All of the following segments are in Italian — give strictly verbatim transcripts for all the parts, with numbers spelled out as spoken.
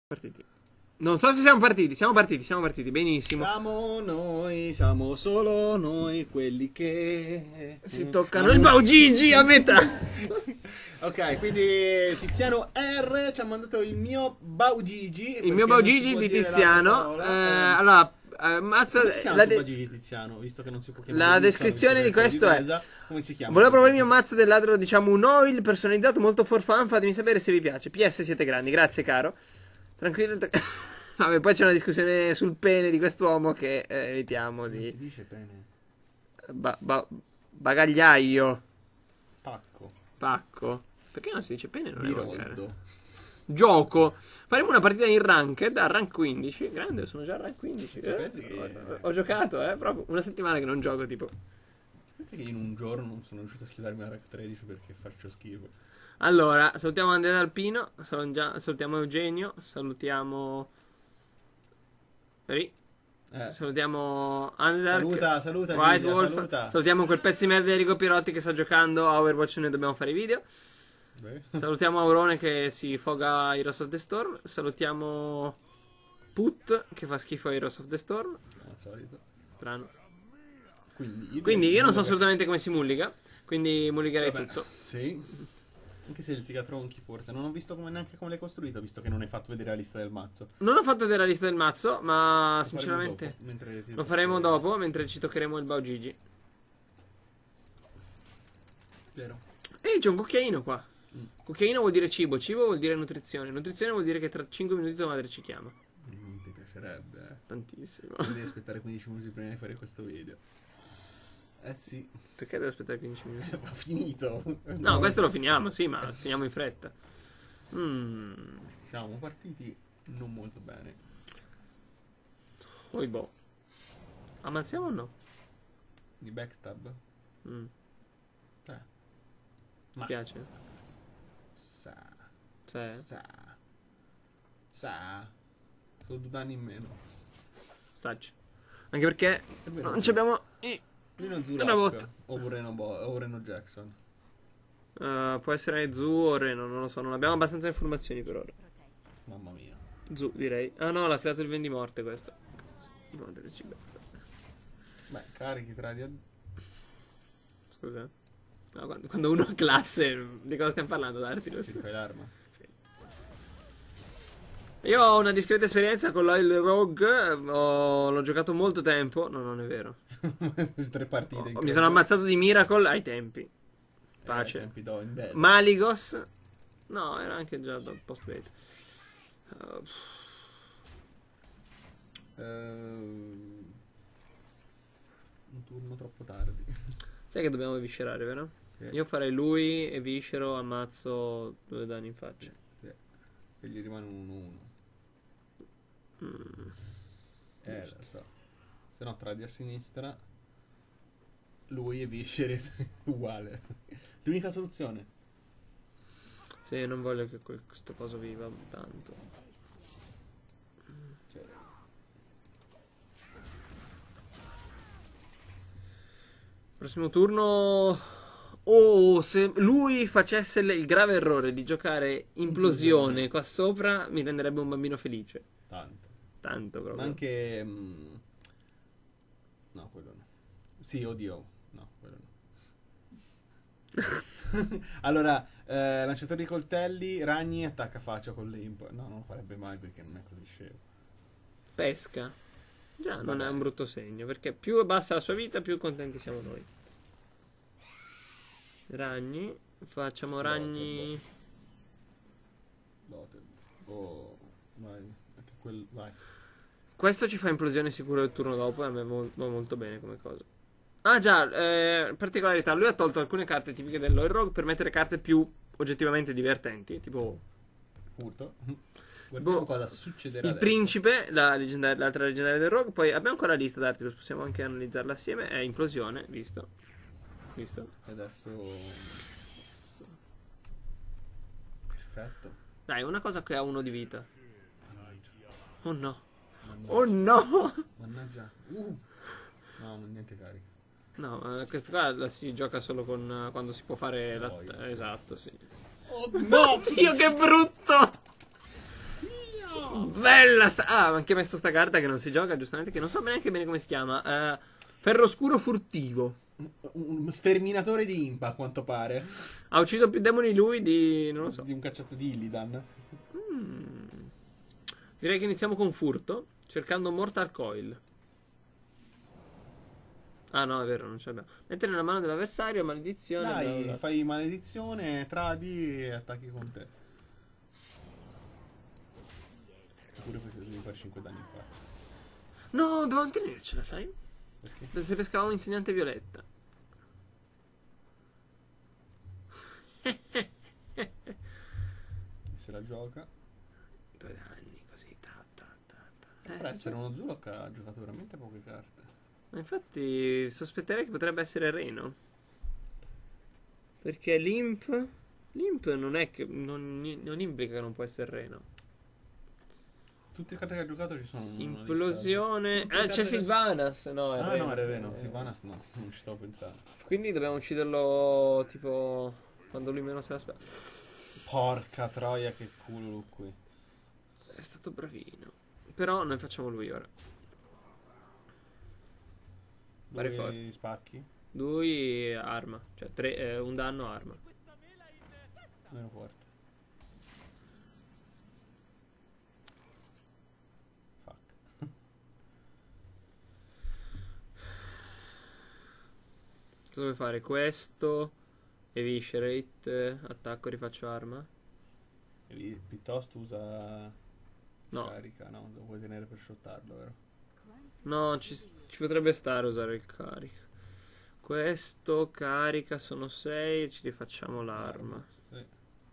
Partiti. Non so se siamo partiti, siamo partiti, siamo partiti, benissimo. Siamo noi, siamo solo noi quelli che... Si toccano il Baugigi a metà. Ok, quindi Tiziano R ci ha mandato il mio Baugigi. Il mio Baugigi di Tiziano. Eh, allora, eh, mazzo... Come si chiama la il de- Baugigi Tiziano, visto che non si può chiamare La Tiziano, descrizione visto di che questo è: inglese, come si chiama? volevo provare il mio mazzo del ladro, diciamo un oil personalizzato molto for fun. Fatemi sapere se vi piace. P S siete grandi, grazie caro. Tranquillo. Vabbè, poi c'è una discussione sul pene di quest'uomo che eh, evitiamo Non di... si dice pene. Ba- ba- bagagliaio. Pacco. Pacco. Perché non si dice pene? Non è volgare. Biroldo. Gioco. Faremo una partita in ranked a rank quindici. Grande, sono già a rank quindici. Eh? Sapete che- Ho, ho giocato, eh. Proprio una settimana che non gioco, tipo. Sapete che in un giorno non sono riuscito a schiadarmi a rank tredici perché faccio schifo. Allora, salutiamo Andrea Alpino. Salutiamo Eugenio. Salutiamo. Ri. Eh. Salutiamo Underdark. Saluta, saluta, White Giulia, Wolf. saluta. Salutiamo quel pezzo di merda di Enrico Pirotti che sta giocando a Overwatch e noi dobbiamo fare i video. Beh. Salutiamo Aurone che si foga a Heroes of the Storm. Salutiamo Put che fa schifo a Heroes of the Storm. Al solito. Strano. Quindi io, Quindi io non so che- assolutamente come si mulliga. Quindi mulligherei Vabbè, tutto. Sì. Anche se il Zigatronchi forse. Non ho visto come, neanche come l'hai costruito, visto che non hai fatto vedere la lista del mazzo. Non ho fatto vedere la lista del mazzo, ma Lo faremo sinceramente dopo, mentre ti- lo faremo dopo mentre ci toccheremo il Baugigi. Vero. Ehi, c'è un cucchiaino qua. Mm. Cucchiaino vuol dire cibo, cibo vuol dire nutrizione. Nutrizione vuol dire che tra cinque minuti tua madre ci chiama. Non ti piacerebbe, eh. Tantissimo. Devi aspettare quindici minuti prima di fare questo video. Eh sì. Perché devo aspettare quindici minuti? Va finito. No, questo lo finiamo, sì, ma finiamo in fretta. Mmm. Siamo partiti non molto bene. Poi boh. Ammazziamo o no? Di backstab. Mm. Eh. Ti Ma piace? Sa. Cioè, Sa. Sa. Sono due danni in meno. stacci. Anche perché È vero. non ci abbiamo... i- Reno Una Zurak botta. o Reno, Bo- o Reno Jackson. Uh, può essere Zu o Reno, non lo so, non abbiamo abbastanza informazioni per ora. Mamma mia. Zu, direi. Ah no, l'ha creato il vendimorte questo. Cazzo, madre di cibetta. Beh, carichi tra di... Scusa. No, quando, quando uno ha classe, di cosa stiamo parlando, Dartilus? Si fai l'arma. Sì. Io ho una discreta esperienza con l'Oil Rogue, ho- l'ho giocato molto tempo, no, non è vero. Tre partite. in Oh, mi croce. sono ammazzato di Miracle ai tempi. Eh, Pace. ai tempi do- in bella. Maligos. No, era anche già dal post beta. Uh, Ehm, un turno troppo tardi. sai che dobbiamo viscerare, vero? Sì. Io farei lui e viscero, ammazzo due danni in faccia. Sì. E gli rimane un uno uno. Mm. Eh, lo so. Se no, tradi a sinistra. Lui e Viscere uguale. L'unica soluzione. Sì, non voglio che quel- questo coso viva tanto. Cioè, Prossimo turno. Oh, se lui facesse il il grave errore di giocare implosione Implosione. qua sopra, mi renderebbe un bambino felice. tanto. Tanto proprio. Ma anche... mm, no, quello no. Sì, oddio. No, quello no. Allora, eh, lanciatore di coltelli, ragni, attacca faccia con l'imp. No, non lo farebbe mai perché non è così scemo. Pesca. Già, non Vabbè. è un brutto segno, perché più è bassa la sua vita, più contenti siamo noi. Ragni. Facciamo ragni. Loted. Oh, vai. Anche quel... Vai. Questo ci fa implosione sicuro il turno dopo e a me va va molto bene come cosa. Ah già, eh, particolarità, lui ha tolto alcune carte tipiche dell'Oil Rogue per mettere carte più oggettivamente divertenti, tipo Urto. Guardiamo Boh, cosa succederà il adesso. principe, la leggendaria- l'altra leggendaria del Rogue. Poi abbiamo ancora la lista d'Artilus, possiamo anche analizzarla assieme. È implosione, visto. Visto. E adesso... Perfetto. Dai, una cosa che ha uno di vita. Oh no. Mannaggia. Oh no. Mannaggia. Uh. No, non niente carica. No, eh, questo qua la si gioca solo con eh, quando si può fare la... Poi, sì. Esatto, sì. Oh no! Oddio, che brutto! Bella sta... Ah, ha anche messo sta carta che non si gioca, giustamente, che non so neanche bene come si chiama. Uh, ferro scuro furtivo. Un sterminatore di Impa, a quanto pare. Ha ucciso più demoni lui di... non lo so. Di un cacciatore di Illidan. Mm. Direi che iniziamo con furto, cercando Mortal Coil. Ah no, è vero, non ce l'abbiamo. Mettere nella mano dell'avversario, maledizione. Dai, bla bla bla. fai maledizione, tradi e attacchi con te. Oppure devi fare cinque danni in faccia. No, dovevamo tenercela, sai? Perché? Se pescavamo insegnante violetta. Se la gioca. Due danni, così, ta ta ta ta. Per Eh, essere già. uno Zurok ha giocato veramente poche carte. Ma infatti sospetterei che potrebbe essere Reno. Perché l'imp... L'imp non è che... Non, non implica che non può essere Reno. Tutte le carte che ha giocato ci sono. in una Implosione... lista. Ah, Tutte le c'è carte che- Sylvanas. No, è Ah Reno. no, era vero. Eh, Sylvanas no, non ci stavo pensando. Quindi dobbiamo ucciderlo tipo... Quando lui meno se l'aspetta. Porca troia, che culo qui. È stato bravino. Però noi facciamo lui ora. Pare forte. Due spacchi. Lui arma. Cioè tre, eh, un danno arma. Meno forte. Fuck. Cosa vuoi fare? Questo. Eviscerate. Attacco, rifaccio arma. E lì piuttosto usa No. carica, no? Lo vuoi tenere per shottarlo, vero? No, ci, ci potrebbe stare a usare il carica. Questo carica, sono sei e ci rifacciamo l'arma. Sì.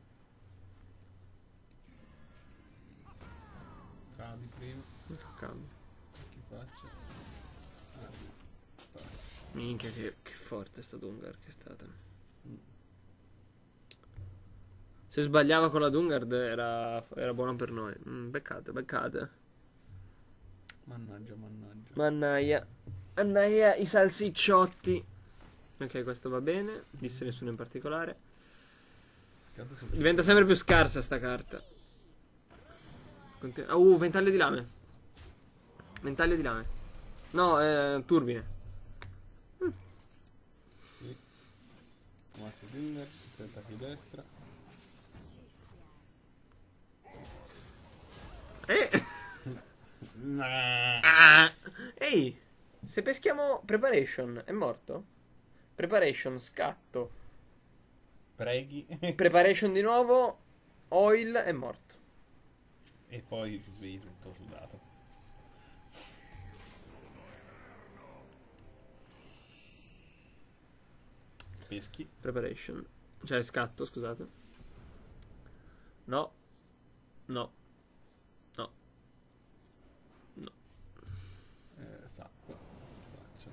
Tradi prima. Non fa cambio. Chi faccia? Ah, passo. Minchia che, che forte sta Dungard che è stata. Se sbagliava con la Dungard era, era buono per noi. Mm, beccate, beccate. Mannaggia, mannaggia. Mannaia. Mannaia i salsicciotti. Ok, questo va bene. Disse nessuno in particolare. Che altro sono- Diventa sempre più scarsa sta carta. Conti- ah, uh, ventaglio di lame. Ventaglio di lame. No, eh, turbine. Sì. Ammazza Dinger, tre attacchi destra. Eh. Nah. Ah. Ehi, se peschiamo Preparation, è morto? Preparation, scatto. Preghi. Preparation di nuovo, Oil, è morto. E poi si svegli tutto sudato. Peschi. Preparation. Cioè, scatto, scusate. No. No. No. No. Eh, tappo. Faccia.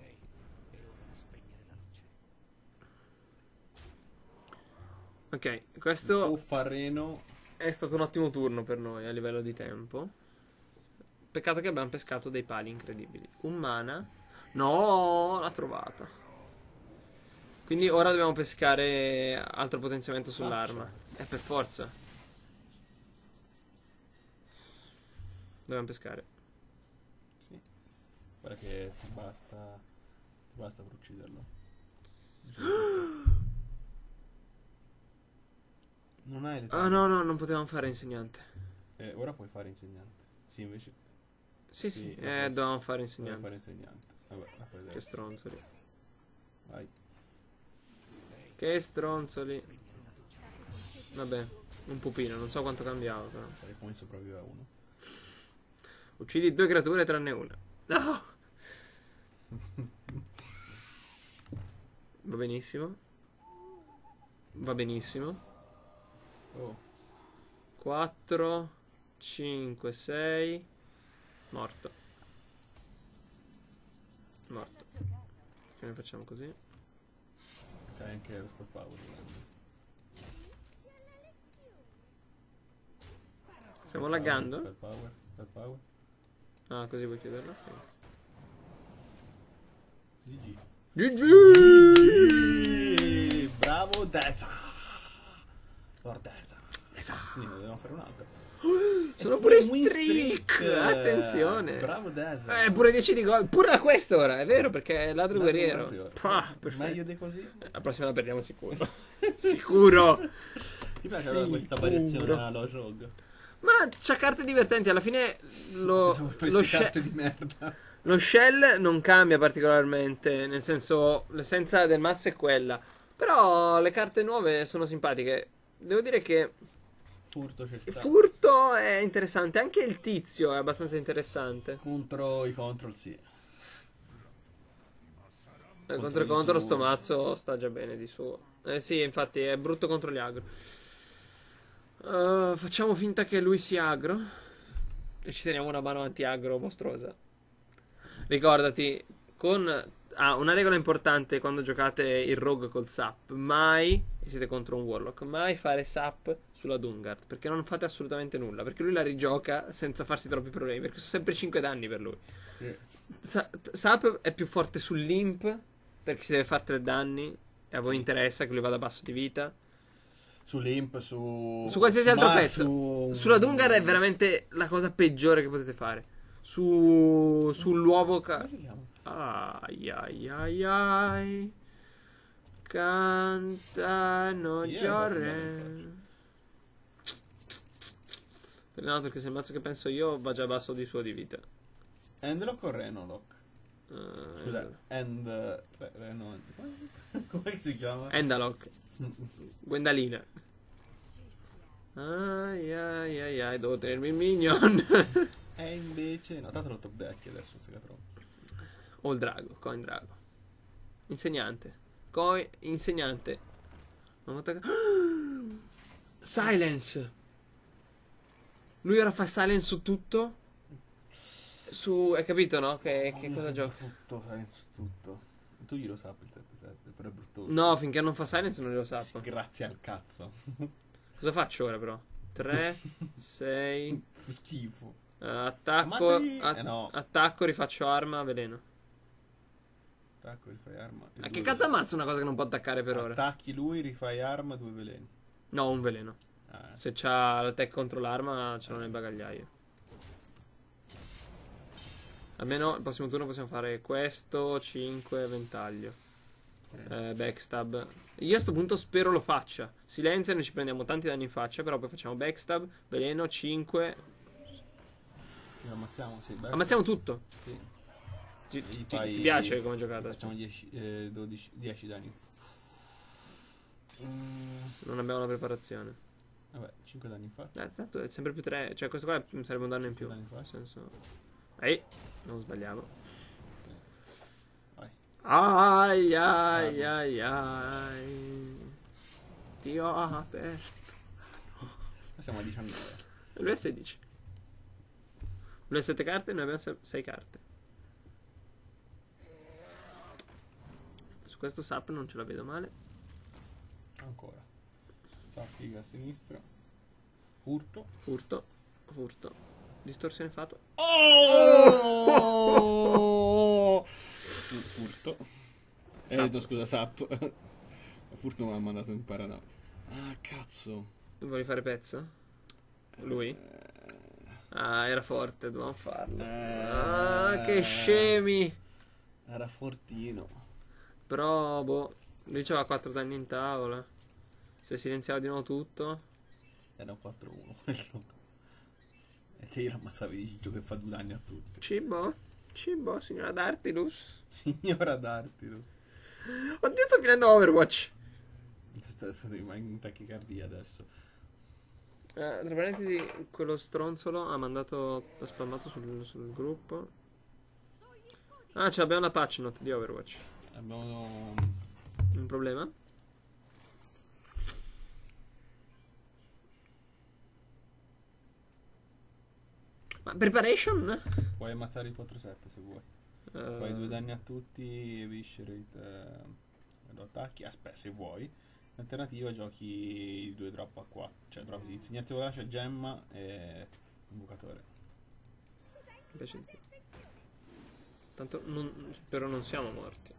Ok, questo Uffareno. è stato un ottimo turno per noi a livello di tempo. Peccato che abbiamo pescato dei pali incredibili. Un mana. No, l'ha trovata. Quindi ora dobbiamo pescare altro potenziamento sull'arma. È per forza. Dobbiamo pescare. Sì. Guarda che ti basta. Ti basta per ucciderlo. Non hai le Ah taglie. no, no, non potevamo fare insegnante. Eh, ora puoi fare insegnante. Sì, invece. Sì, Sì, sì, lo eh, puoi- dovevamo fare Puoi insegnante. fare insegnante. Vabbè, la fai Che adesso. stronzoli. Vai. Che stronzoli. Vabbè, un pupino, non so quanto cambiava però. Fare come sopravvive a uno. Uccidi due creature tranne una. No! Va benissimo. Va benissimo. Oh. quattro, cinque, sei. Morto. Morto. Che ne facciamo così? Sai anche lo spell power. volendo. Stiamo Spell laggando? Power, spell power. Spell power. Ah, così vuoi chiuderlo? Ok. G G. G G! Sì, bravo Deza. Lord Deza. Esatto. Quindi ne dobbiamo fare un'altra. Sono pure win streak. streak. Attenzione. Bravo Deza. Eh, pure dieci di gol. Pure a quest'ora, è vero, perché è ladro Ladro guerriero. guerriero. Pah, perfetto. Meglio di così? La prossima la perdiamo sicuro. Sicuro. Ti piace Sì, allora questa sicuro. variazione alla Rogue? Ma c'ha carte divertenti. Alla fine lo, Pensavo lo, queste sce- carte di merda. lo shell non cambia particolarmente. Nel senso, l'essenza del mazzo è quella. Però le carte nuove sono simpatiche. Devo dire che Furto c'è il stato. furto è interessante. Anche il tizio è abbastanza interessante. Contro i control sì. Eh, Contro contro e gli contro su- sto mazzo sta già bene di suo. Eh sì, infatti è brutto contro gli agro. Uh, facciamo finta che lui sia agro e ci teniamo una mano anti-agro mostruosa. Ricordati, con... Ah, una regola importante quando giocate il rogue col sap. Mai, e siete contro un warlock, mai fare sap sulla Dungard. Perché non fate assolutamente nulla. Perché lui la rigioca senza farsi troppi problemi. Perché sono sempre cinque danni per lui. Sì. Sa- Sap è più forte sull'imp perché si deve fare tre danni e a voi Sì. interessa che lui vada basso di vita. Sull'imp, su... Su qualsiasi altro ma pezzo. su- Sulla Dungar è veramente la cosa peggiore che potete fare. Su sull'uovo ca- Come si chiama? ai ai ai ai. Cantano Io Giorre. No, perché se il mazzo che penso io va già basso di suo di vita. Endlock o Renolock? Eh, Scusa, End... Re, Reno... Come si chiama? Endalock. Gwendalina. Ai ai ai ai, devo tenermi il minion. E invece... No, tanto l'ho top deck adesso, Segatron. O il drago, coin drago. Insegnante. Coin insegnante. Non ho attaccato- Silence. Lui ora fa silence su tutto. Su... Hai capito, no? Che, che cosa gioca? Tutto, sai, su tutto. Tu glielo sappi il sette sette, però è brutto. No, finché non fa silence non lo Sì, sapo. grazie al cazzo. Cosa faccio ora però? tre, sei... Schifo. attacco... Ammazzagli- a- eh, no. Attacco, rifaccio arma, veleno. Attacco, rifai arma. e Ma due che cazzo veleni. ammazza una cosa che non può attaccare per ora? Attacchi lui, rifai arma, due veleni. No, un veleno. Ah, Se c'ha l'attack contro l'arma, ce l'ho nel bagagliaio. Almeno il prossimo turno possiamo fare questo, cinque, ventaglio. Eh, backstab. Io a sto punto spero lo faccia. Silenzio, noi ci prendiamo tanti danni in faccia, però poi facciamo backstab, veleno, cinque. Lo ammazziamo, sì. Beh, Ammazziamo tutto. sì. Ti, Gli ti- fai- ti piace come giocata? Facciamo dieci, eh, dodici, dieci danni. Mm, Non abbiamo la preparazione. vabbè, cinque danni in faccia. Eh, tanto è sempre più tre. Cioè, questo qua sarebbe un danno in Sì, più. danni in Nel faccia. senso. Ehi, non sbagliamo. Vai. Ai ai ai ai. Ti ho aperto. Qua siamo a diciannove. Lui è sedici. Lui ha sette carte e noi abbiamo sei carte. Su questo sap non ce la vedo male. Ancora. Fa figa a sinistra. Furto. Furto. Furto. Distorsione fatto. Oh! Furto. Eh, Sap. no, scusa, Sap. Furto mi ha mandato in paranoia. Ah, cazzo. Vuoi fare pezzo? Lui? Ah, era forte, dovevamo farlo. Ah, che scemi. Era fortino. Però, boh, lui c'aveva quattro danni in tavola. Se silenziava di nuovo tutto. Era un quattro uno quello. E te io ammazzavi di Ciccio che fa due danni a tutti. Cibo? Cibo, signora Dartilus. Signora Dartilus. Oddio, sto finendo Overwatch. Sta stato in tachicardia adesso. Eh, tra parentesi, quello stronzolo ha mandato, ha spammato sul, sul gruppo. Ah, ce l'abbiamo la patch note di Overwatch. Abbiamo... Un problema? Ma preparation? Puoi ammazzare il quattro sette se vuoi. Eh, Fai due danni a tutti, Eviscerate, eh, lo attacchi. Aspetta, se vuoi. In alternativa giochi i due drop a qua. Cioè drop di insegnante vorace, gemma e invocatore. invece- Tanto non, spero non siamo morti.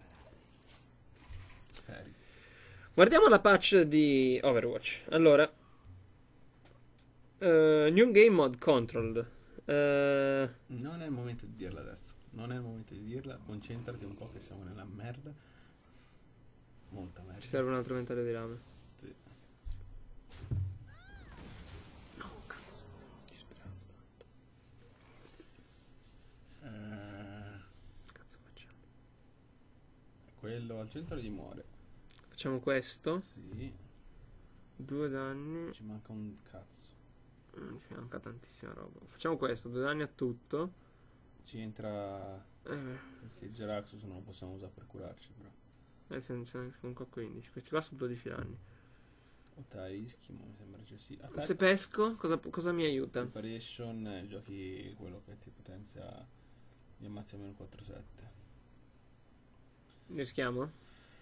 Speri. Guardiamo la patch di Overwatch. Allora, Uh, new game mode controlled. Uh, Non è il momento di dirla adesso. Non è il momento di dirla. Concentrati un po' che siamo nella merda. Molta merda. ci serve un altro ventaglio di rame. Sì. No, cazzo. Disperato tanto. Eh, Cazzo facciamo? quello al centro gli muore. Facciamo questo. Sì. Due danni. Ci manca un cazzo. Mm, ci manca tantissima roba. Facciamo questo. Due danni a tutto. Ci entra Eh, il Siege Raxus, non lo possiamo usare per curarci, però. nel senso, comunque a quindici. Questi qua sono dodici danni. Otai rischi, ma mi sembra che sì. Attack, Se pesco, cosa, cosa mi aiuta? Preparation, eh, giochi quello che ti potenzia gli ammazzi a meno quattro sette. Rischiamo?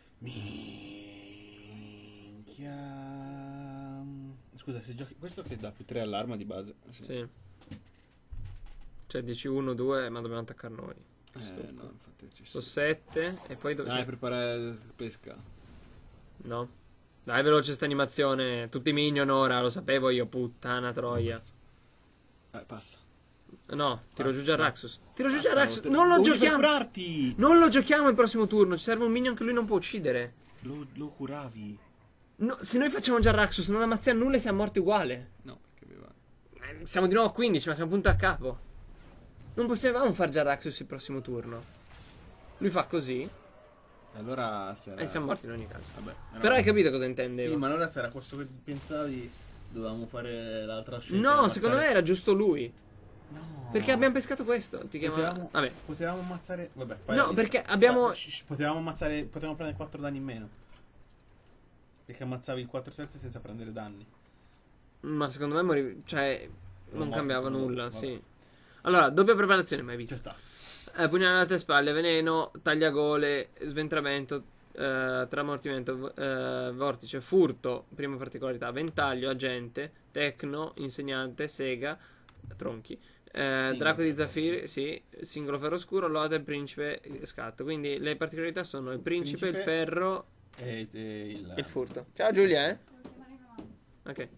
Minchia. Scusa, se giochi questo che dà più tre all'arma di base. Sì. Sì. Cioè dici uno, due, ma dobbiamo attaccare noi. Eh, no, infatti ci Sono sono. sette e poi dove... Dai, preparare pesca. No. Dai, veloce sta animazione. Tutti minion ora, lo sapevo io, puttana troia. Eh, passa. No, tiro Passa. giù già Raxus. Tiro giù già Passa, Raxus. te- Non lo lo usi per giochiamo. curarti! Non lo giochiamo il prossimo turno. Ci serve un minion che lui non può uccidere. Lo, lo curavi. No, se noi facciamo già Raxus, non ammazziamo nulla e siamo morti uguale. No, perché aveva. Eh, Siamo di nuovo a quindici, ma siamo punto a capo. Non potevamo far già Raxus il prossimo turno. Lui fa così Allora se era... e siamo morti in ogni caso. Vabbè, era- Però hai capito cosa intendevo? Sì, ma allora se era questo che pensavi, dovevamo fare l'altra scelta. No, ammazzare- secondo me era giusto lui. No. Perché abbiamo pescato questo. Ti chiama... Potevamo, Vabbè. potevamo ammazzare. Vabbè, fai No, la lista. perché abbiamo- Ma- shh, shh, Potevamo ammazzare. Potevamo prendere quattro danni in meno. Perché ammazzavi il quattro sette senza prendere danni. Ma secondo me morivi... Cioè, non morto cambiava quello nulla, dopo, sì. vabbè. Allora, doppia preparazione, mai Ci visto. sta. Eh, pugnalate alle spalle, veneno, tagliagole, sventramento, eh, tramortimento, eh, vortice, furto, prima particolarità, ventaglio, agente, tecno, insegnante, sega, tronchi, eh, Sì, draco sì, di zaffiri, sì, singolo ferro scuro, lode, principe, scatto. Quindi le particolarità sono il principe, Principe il ferro E, e il, e il furto. Ciao Giulia, eh? Ok.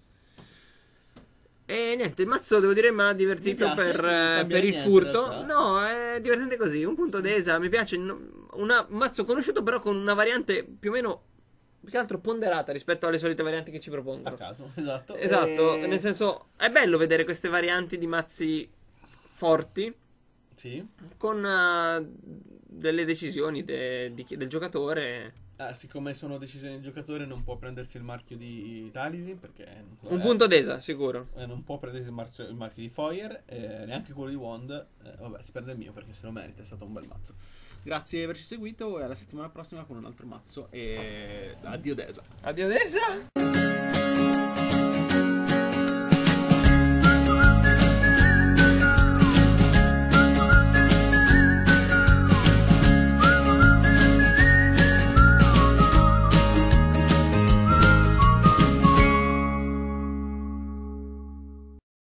E niente, il mazzo devo dire mi ha divertito Mi piace, per, non eh, cambia per il niente, furto. in realtà. No, è divertente così. Un punto d'esa. Mi piace. no- una- un mazzo conosciuto, però con una variante più o meno. Più che altro ponderata rispetto alle solite varianti che ci A propongono. caso, esatto. Esatto, E- nel senso, è bello vedere queste varianti di mazzi forti Sì. con eh, delle decisioni de- di chi- del giocatore. Ah, siccome sono decisioni del giocatore, non può prendersi il marchio di Talisin. Perché non Un è- punto d'esa, sicuro. eh, non può prendersi il marchio, il marchio di Foyer, eh, neanche quello di Wand. Eh, vabbè, si perde il mio perché se lo merita, è stato un bel mazzo. Grazie di averci seguito e alla settimana prossima con un altro mazzo. E addio Desa. Addio d'esa.